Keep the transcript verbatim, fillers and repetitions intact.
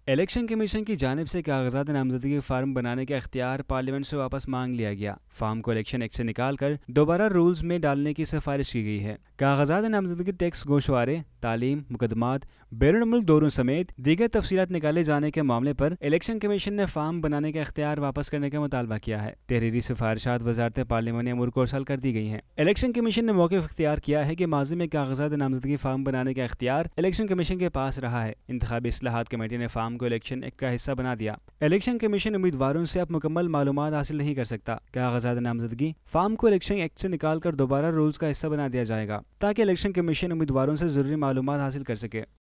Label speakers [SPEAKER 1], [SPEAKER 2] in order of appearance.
[SPEAKER 1] Election commission की जानिब से कागजात नामजदगी फार्म बनाने का इख्तियार पार्लियामेंट से वापस मांग लिया गया। फार्म को इलेक्शन एक्ट से निकाल कर दोबारा रूल्स में डालने की सिफारिश की गई है। कागजात नामजदगी टैक्स गोशवारे, तालीम, मुकदमात, बैरून मुल्क दौरों समेत दीगर तफसीलात निकाले जाने के मामले पर इलेक्शन कमीशन ने फार्म बनाने का इख्तियार वापस करने का मुतालबा किया है। तहरीरी सिफारिशात वजारत पार्लिमानी अमूर को अर्सल कर दी गई हैं। इलेक्शन कमीशन ने मौक़िफ़ इख्तियार किया है कि माजी में कागजात नामजदगी फार्म बनाने का इख्तियार इलेक्शन कमीशन के पास रहा है। इंतखाबी इस्लाहात कमेटी ने फार्म को इलेक्शन एक्ट का हिस्सा बना दिया। इलेक्शन कमीशन उम्मीदवारों से अब मुकम्मल मालूमात हासिल नहीं कर सकता। कागजात नामजदगी फार्म को इलेक्शन एक्ट से निकाल कर दोबारा रूल्स का हिस्सा बना दिया जाएगा ताकि इलेक्शन कमीशन उम्मीदवारों से जरूरी मालूमात हासिल कर सके।